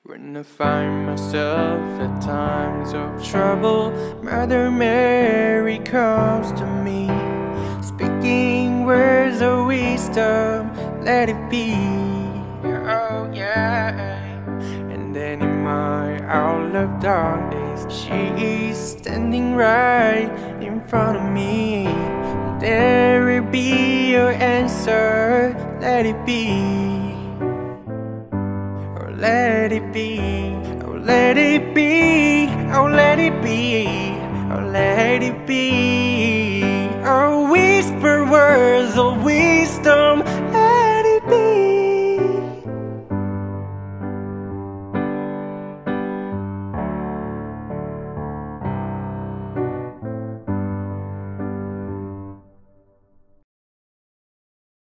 When I find myself at times of trouble, Mother Mary comes to me, speaking words of wisdom, let it be. Oh yeah. And then in my hour of darkness, she is standing right in front of me. There will be your answer, let it be. Let it be, oh let it be, oh let it be, oh let it be. Oh whisper words of wisdom.